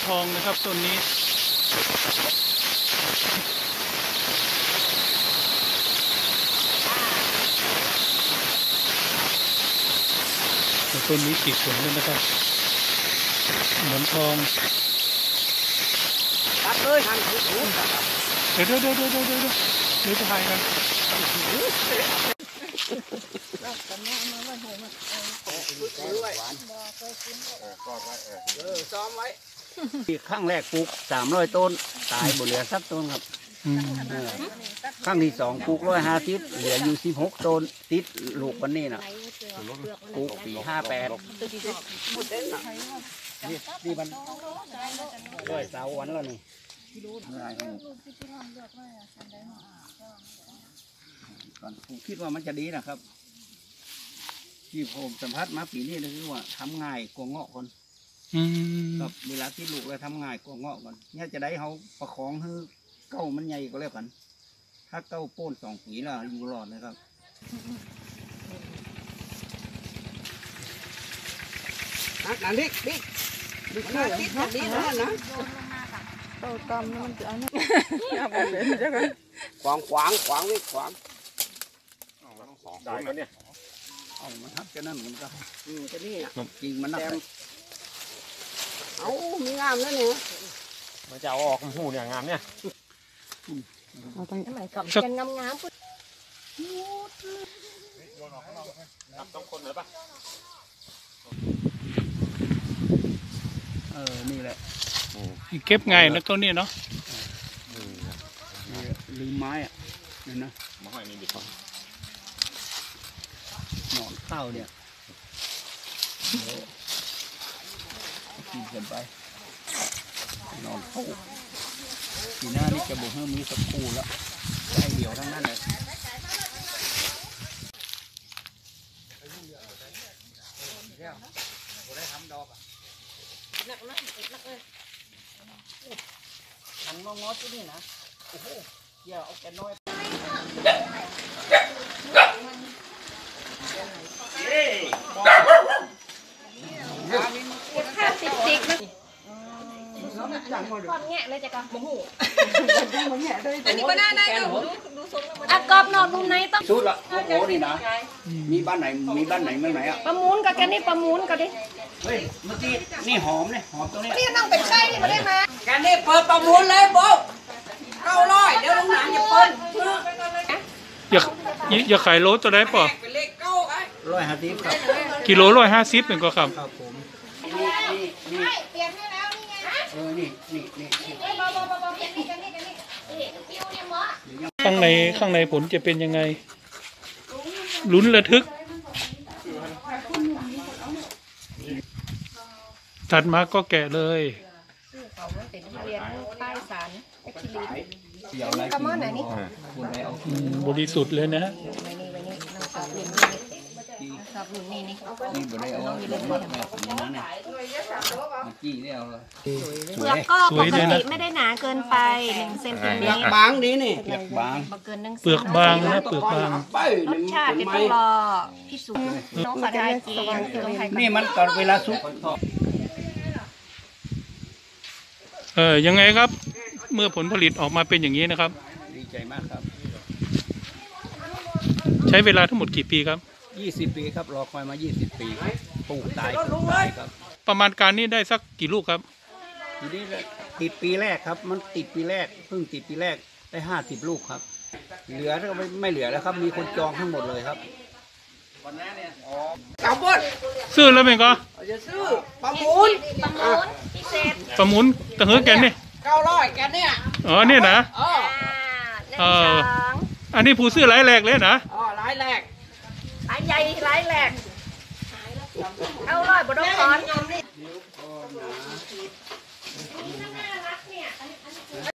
ทองนะครับโซนนี้ต้นนี้ติดผลเลยนะครับหมอนทองตัดเลยทางถูเดี๋ยวจะถ่ายกันซ้อมไว้ครั้งแรกปลูก300 ต้นตายหมดเหลือสักต้นครับครั้งที่2ปลูก150เหลืออยู่16 ต้นติดลูกวันนี้น่ะปลูกปี58นี่มันด้วยเสาวันแล้วนี่ผมคิดว่ามันจะดีนะครับที่ผมสัมผัสมาปีนี้เลยคือว่าทำง่ายกว่าเงาะคนกับเวลาที่ลูกเราทำง่ายกว่าเงาะก่อนเนี่ยจะได้เขาประคองให้เก้ามันใหญ่ก็แล้วกันถ้าเก้าโป้น2 ปีแล้วอยู่รอดเลยครับนั่นบิ๊กมาติดดีนะโตตอมมันจะเอาเนี่ยขวางนี่ขวางได้แล้วเนี่ยเอามันทับจะนั่นมันก็จะนี่จริงมันนับเอามีงามแล้วเนี่ยมันจะเอาออกหูเนี่ยงามเนี่ยเราต้องไหนกับกันงามๆปุ๊บนับต้องคนเลยปะนี่แหละเก็บง่ายนะต้นนี้เนาะลืมไม้อ่ะนี่นะมาให้นี่ดิครับหนอนข้าวเนี่ยกินกันไปนอนข้าวทีหน้านี่จะบุกให้มีสักคู่แล้วให้เดี่ยวทั้งนั้นเลยได้ทำดอกนักเลยฉันมองงอที่นี่นะโอ้โหเดี๋ยวเอาแกน้อยข้าวติดนะความแง่เลยจ้ะกอบหูอันนี้ก็น่าได้ดูทรงแล้วกอบนอนมุมไหนต้องสุดละโอ้โหนี่นะมีบ้านไหนเมื่อไหร่อ่ะประมูลกันนี่ประมูลกันดิเฮ้ยเมื่อกี้นี่หอมเลยหอมตรงนี้นี่นั่งเป็นไส้นี่มาได้มาแกนี่เปิดประมูลเลยโบ๊ะ900เดี๋ยวลงหนังอย่าเปิ้ลอย่าขายโลตัวได้ป่ะเป็นเลข9ไอ้ 150ครับกิโล150เป็นก็ครับครับผมนี่เปลี่ยนให้แล้วนี่ไงนี่ข้างในผลจะเป็นยังไงลุ้นระทึกถัดมาก็แกะเลยบริสุทธิ์เลยนะเปลือกก็ปกติไม่ได้หนาเกินไป1 เซนติเมตรบางดีนี่เปลือกบางเปลือกบางนะเปลือกบางรสชาติจะต้องรอพิสูจน์น้องขอได้จริงนี่มันตอนเวลาซุกยังไงครับเมื่อผลผลิตออกมาเป็นอย่างนี้นะครับดีใจมากครับใช้เวลาทั้งหมดกี่ปีครับ 20 ปีครับรอคอยมา20 ปีปลูกตายครับประมาณการนี้ได้สักกี่ลูกครับทีนี้ติดปีแรกครับมันติดปีแรกเพิ่งติดปีแรกได้50 ลูกครับเหลือก็ไม่เหลือแล้วครับมีคนจองทั้งหมดเลยครับกำบดซื้อแล้วเป็นก็จะซื้อประมูลพิเศษประมูลตะเหือแกนนี่ 900แกเนี่ยนี่นะอันนี้ผู้ซื้อรายแรกเลยนะรายแรกรายใหญ่รายแรก900บ่ต้องถอน